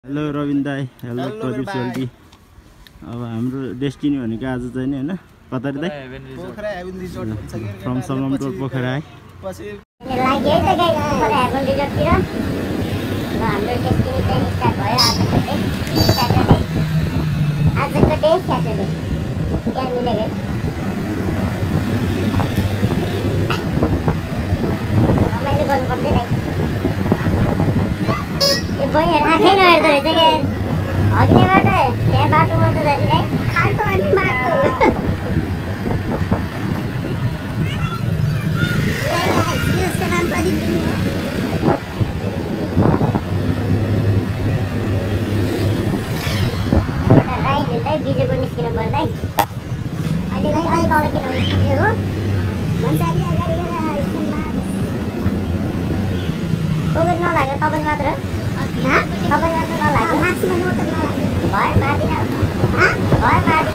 Hello Rabin दाई, hello Pradeep सोल्टी। अब हाम्रो डेस्टिनी भनेको आज चाहिँ नि हैन कता रे दाइ? पोखरा हेभन रिजोर्ट भन्छ के फ्रम सगम टु पोखरा है। पछि लागि है त गाइस पोखरा हेभन रिजोर्टतिर। ल हाम्रो डेस्टिनी चाहिँ स्टार्ट भयो आजको डे स्याटरडे। आजको डे स्याटरडे। यहाँ मिलेको रमाइलो गर्नुपर्छ है। यो बहिनीहरू आँखै नहेर्दो रहेछ क्या अघिनेबाट त्यहाँ बाटोमा त जाने है खाल्टो अनि बाटो यसको नाम प्रदीप राई बिजेको निस्किनु पर्दा अहिले अलिक अगाडि किन निस्किएको मान्छेले अगाडि कोभिड नलाग्यो तपाईँ मात्र तपाईँ मात्र नलाग्यो मान्छेमा नोट भयो मार्दिन भयो मार्दिन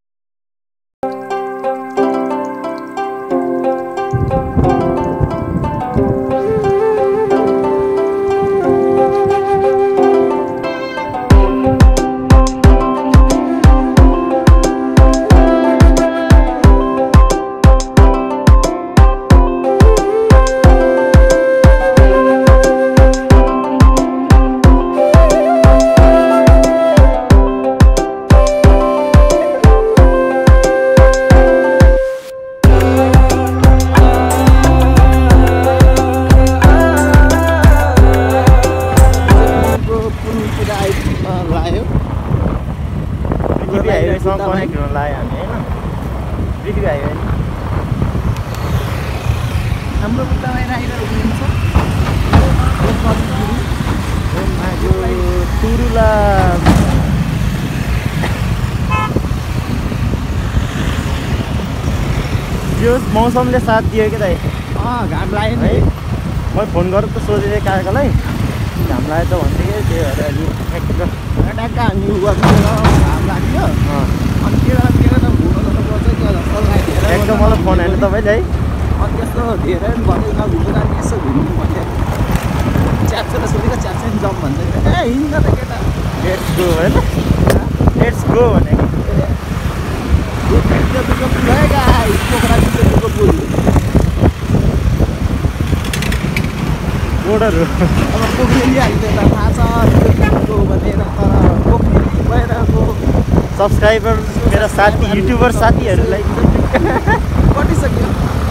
हाम्रो बुट्टामा राखेर हुनुहुन्छ तुरुला यो मौसमले साथ दियो के दाइ? घाम लाग्यो है म फोन गरेर त सोधेँ काकालाई घाम लाग्यो त भन्थे कि त्यही भएर अलि ट्याक्क हामी घाम लाग्यो अनि के त घुम्नु पर्छ क्या जस्तो लाग्यो एकदम मलाई फोन हाल्नु तपाईँले है अनि त्यस्तो धेरै पनि भन्दै नघुम्नु जाने यसो घुम्नु भन्थ्यो च्याप्छ त सोधेको च्याप्छ नि जाउँ भन्छ ए हिँड्न त केटा लेट्स गो होइन लेट्स गो भनेको पोखरा पुल बोर्डर हो अब पोखरेली हाल्यो त थाहा छ भनेर तर पोखरेली भएर सब्सक्राइबर मेरा साथी युट्युबर साथीहरूलाई कटिसक्यो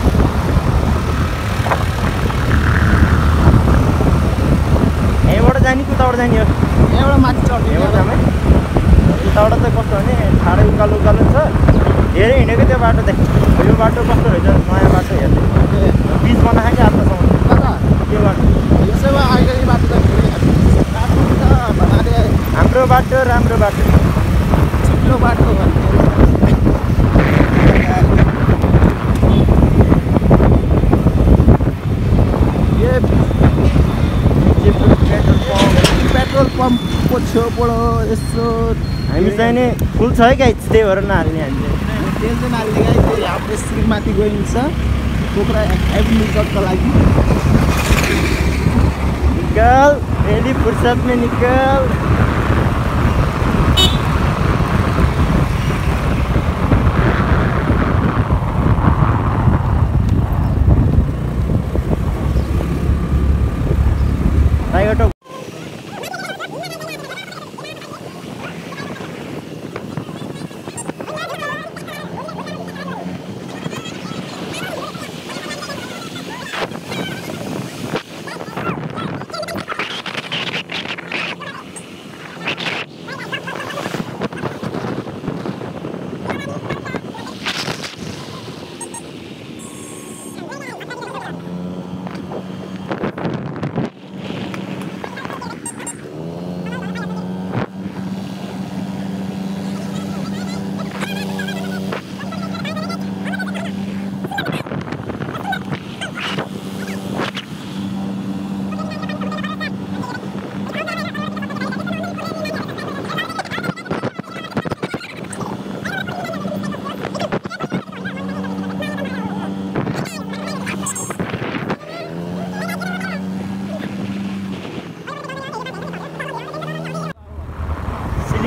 यहाँबाट जाने उताबाट जाने हो यहाँबाट माथि चढ्ने यहाँबाट जाने उताबाट चाहिँ कस्तो भने ठाडै उकालो उकालो छ धेरै हिँडेको त्यो बाटो चाहिँ यो बाटो कस्तो रहेछ नयाँ बाटो हेर्दै बिच बनाएको क्या आफ्नोसम्म त्यो बाटो यसैमा अहिले बाटो त हाम्रो बाटो राम्रो बाटो छिटो बाटो पेट्रोल पम्पको छेउबाट यसो हामी चाहिँ नि फुल छ है गाई त्यही भएर नहाल्ने हामीले तेल चाहिँ नाल्ने गाई त्यही हाम्रो श्रीमाथि गइन्छ पोखरा हेभन रिजोर्टको लागि निकल रेली फुर्सद में निकल टाइगर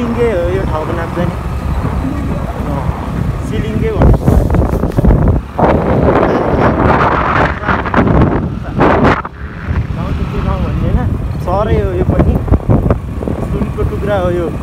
सिलिङ्गे हो यो ठाउँको नाम चाहिँ सिलिङ्गे भन्नु गाउँ त के गाउँ भन्ने होइन सहरै हो यो पनि सुनको टुक्रा हो यो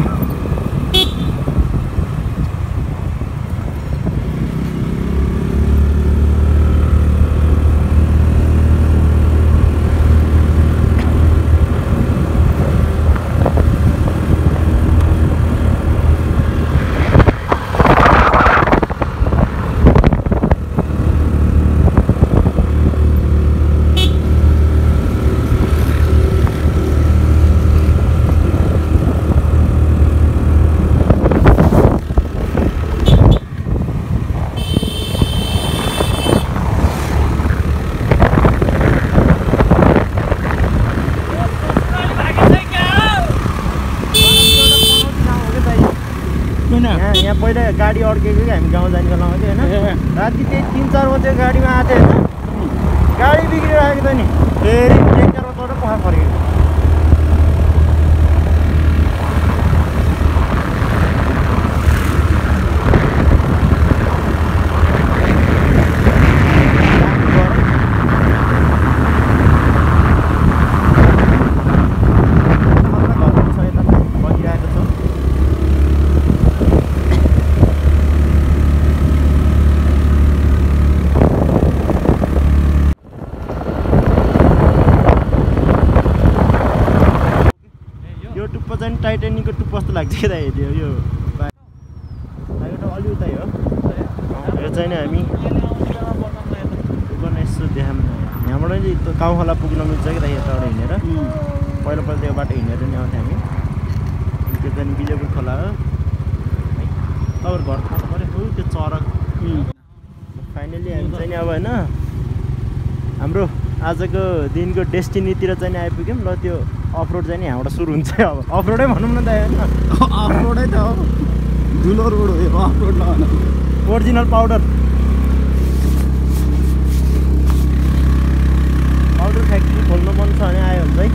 यहाँ पहिला गाडी अड्केको कि हामी गाउँ जाने बेलामा थियो होइन राति त्यही 3-4 बजे गाडीमा आएको थियो होइन गाडी बिग्रेर आएको थियो नि फेरि ट्याक्टरमा चढेर पखार फर्केको टाइटेनिकको टुप्पो जस्तो लाग्छ क्या दाइ यो बाटो अलि उतै हो यो चाहिँ नि हामी यसो देखाऊँ यहाँबाट चाहिँ काउ खोला पुग्न मिल्छ कि दाइ यताबाट हिँडेर पहिलो त्यो बाटो हिँडेर नि आउँथ्यो हामी त्यो चाहिँ बिलेपुर खोला हो तपाईँहरू घर थाहा पऱ्यो हो त्यो चरक फाइनली हामी चाहिँ नि अब होइन हाम्रो आजको दिनको डेस्टिनीतिर चाहिँ नि आइपुग्यौँ र त्यो अफरोड चाहिँ नि यहाँबाट सुरु हुन्छ अब अफरोडै भनौँ न त होइन अफरोडै त हो धुलो रोड हो यो अफरोड नभन ओरिजिनल पाउडर फ्याक्ट्री खोल्नु मन छ भने आयो भने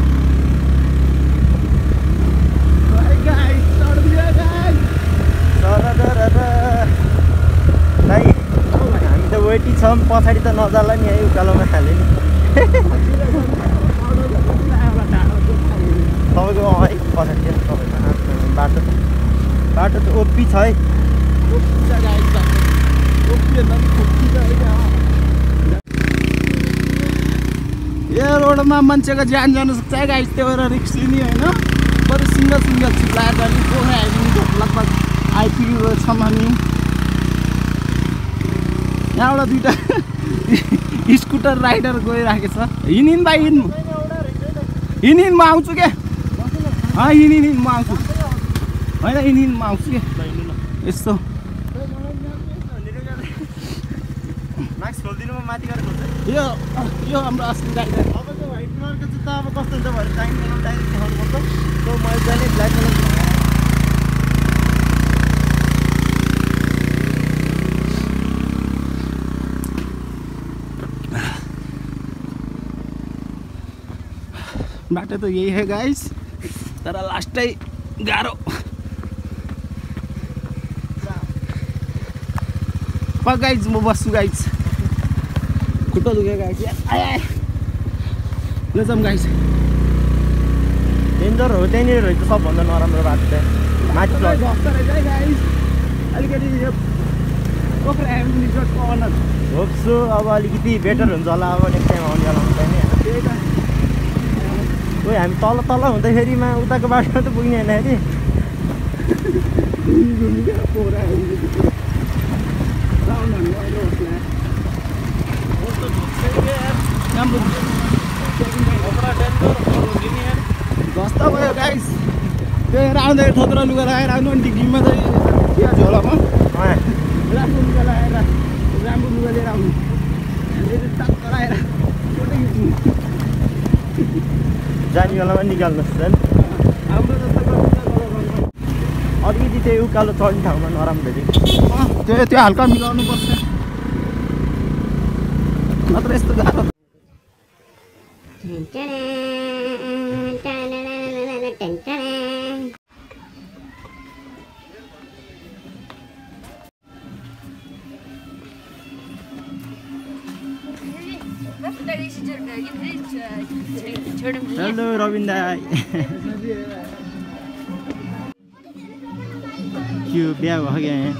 चाहिँ हामी त वेटी छौँ पछाडि त नजाला नि है उकालोमा खाले नि तपाईँको है पछाडि तपाईँको बाटो त ओपी छ है यो रोडमा मान्छेको ज्यान जानु सक्छ है गाइस त्यो भएर रिक्स लिने होइन बरु सिङ्गल सिप लगाएर जाने पोखरा हेभन रिजोर्ट लगभग आइपुगेको छौँ हामी यहाँबाट दुईवटा स्कुटर राइडर गइरहेको छ हिँडिन् भाइ हिँडिन् म आउँछु क्या हिँडिन् म आउँछु होइन हिँडिन् म आउँछु क्या यस्तो मास्क खोलिदिनु म माथि गएर खोल्छु यो हाम्रो असली राइडर तपाईँको व्हाइट कलरको जुत्ता अब कस्तो हुन्छ भने टाइम डाइरेक्ट देखाउनु पर्छ त्यो मैले जाने ब्ल्याक कलर बाटो त यही है गाइस तर लास्टै गाह्रो गाइज म बस्छु गाइज खुट्टा दुख्यो गाइज ल जाऊँ गाइज डेन्जर हो त्यहीँनिर रहेछ सबभन्दा नराम्रो बाटो चाहिँ माथि गाइज अलिकति यो पोखरा हेभन रिजोर्टको अनर होप्छु अब अलिकति बेटर हुन्छ होला अब नेक्स्ट टाइम आउने बेला हुन्छ नि त्यही त ओइ हामी तल हुँदाखेरिमा उताको बाटोमा त पुग्ने होइन अरे पोखरा जस्तो भयो गाइस त्यो आउँदाखेरि थोत्रो लुगा लगाएर आउनु अनि डिग्रीमा चाहिँ यहाँ झोलामा राम्रो लुगा लगाएर राम्रो लुगा लिएर आउनु टक्क लगाएर फोटो खिच्नु जाने बेलामा निकाल्नुहोस् झन् हाम्रो जस्तो अलिकति त्यो उकालो चढ्ने ठाउँमा नराम्रो थियो त्यो हल्का मिलाउनु पर्छ नत्र यस्तो गाह्रो हेलो रविन दाई के बिहा भयो क्या यहाँ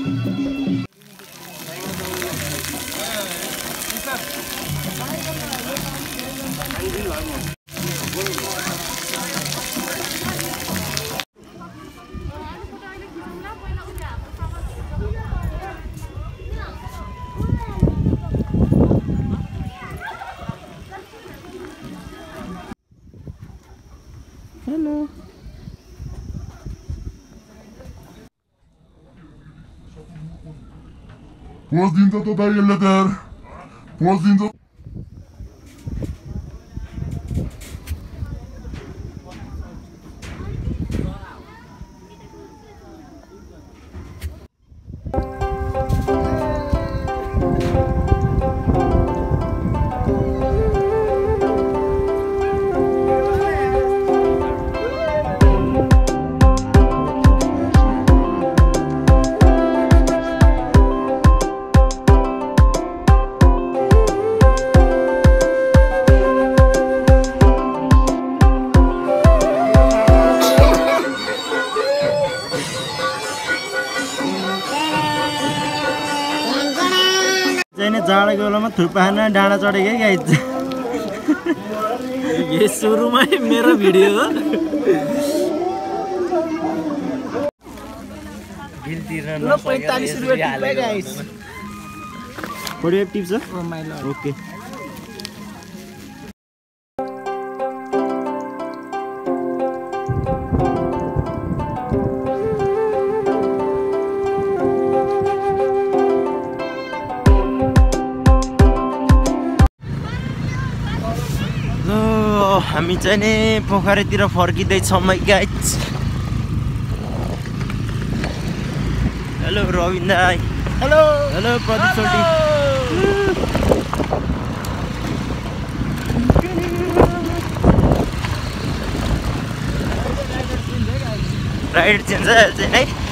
hello Pos dinda to da yeller. Pos dinda. जाडोको बेलामा थुक्पा खान डाँडा चढेको गाइज ये सुरुमै मेरो भिडियो हो बिल तिर्न ल 45 रुपैयाँ टिप्पै guys 45 tips oh my lord okay हामी चाहिँ नि पोखरीतिर फर्किँदैछौँ गाइज हेलो रविन दाई हेलो हेलो प्रदीप सोल्टी राइड चेन्ज है